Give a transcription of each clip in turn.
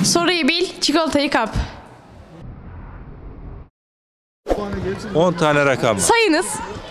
Soruyu bil, çikolatayı kap. 10 tane rakam. Sayınız.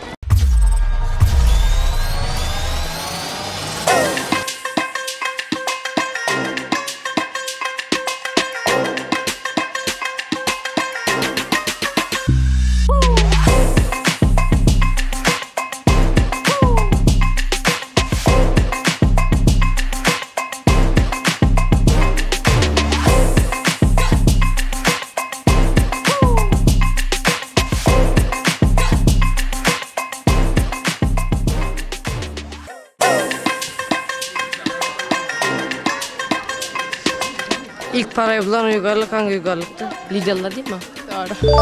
İlk parayı bulan uygarlık hangi uygarlıktı? Lidyalılar değil mi? Doğru.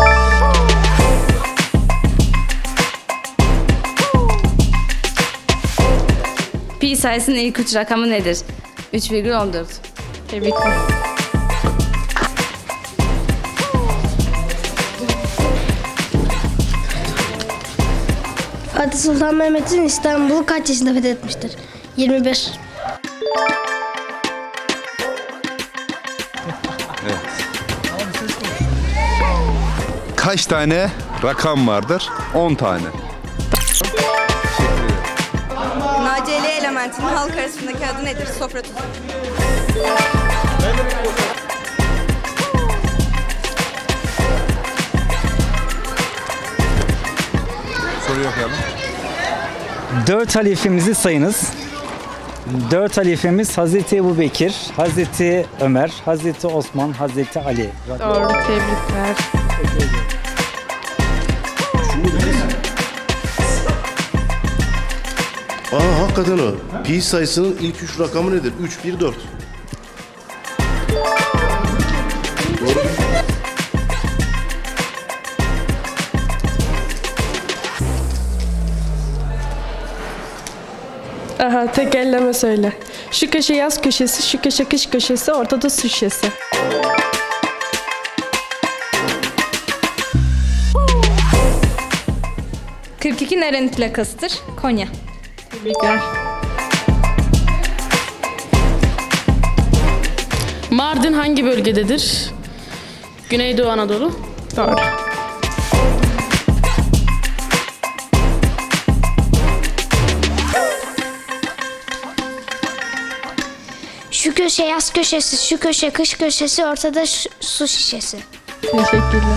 Pi sayısının ilk 3 rakamı nedir? 3,14. Tebrikler. Fatih Sultan Mehmet'in İstanbul'u kaç yaşında fethetmiştir? 21. Kaç tane rakam vardır? 10 tane. NaCl elementinin halk arasındaki adı nedir? Sofra tuzu. Soruyu okuyalım. 4 halifemizi sayınız. 4 halifemiz Hazreti Ebubekir, Hazreti Ömer, Hazreti Osman, Hazreti Ali. Doğru, tebrikler. Hakikaten o. Pi sayısının ilk 3 rakamı nedir? 3, 1, 4. Doğru. Aha, tekelleme söyle. Şu köşe yaz köşesi, şu köşe kış köşesi, ortada su şişesi. ...42 nerenin plakasıdır? Konya. Tebrikler. Mardin hangi bölgededir? Güneydoğu Anadolu. Doğru. Şu köşe yaz köşesi, şu köşe kış köşesi, ortada su şişesi. Teşekkürler.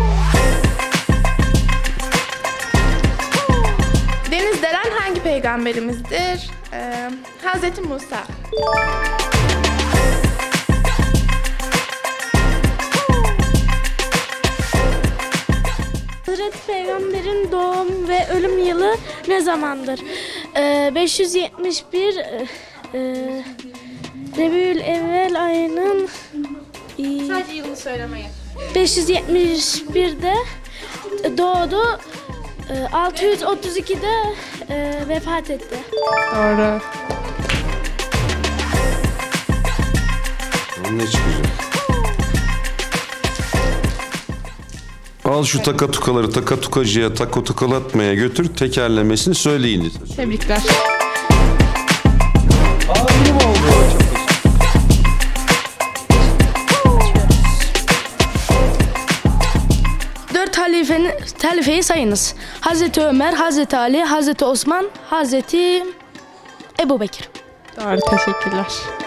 Deniz delen hangi peygamberimizdir? Hazreti Musa. Hazreti Peygamber'in doğum ve ölüm yılı ne zamandır? 571 Rebiülevvel ayının Sadece yılını söylemeyin. 571'de doğdu. 632'de vefat etti. Doğru. Ne çıkacak? Al şu takatukaları takatukacıya takotukalatmaya götür, tekerlemesini söyleyiniz. Tebrikler. Benim oldu. Dört halifeyi sayınız. Hazreti Ömer, Hazreti Ali, Hazreti Osman, Hazreti Ebubekir. Doğru, teşekkürler.